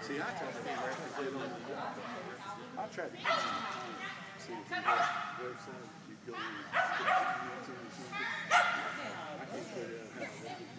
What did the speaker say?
See, I tried to figure out to put it on the I tried to see if you have a website, you go and put it into the machine. I can't put it out.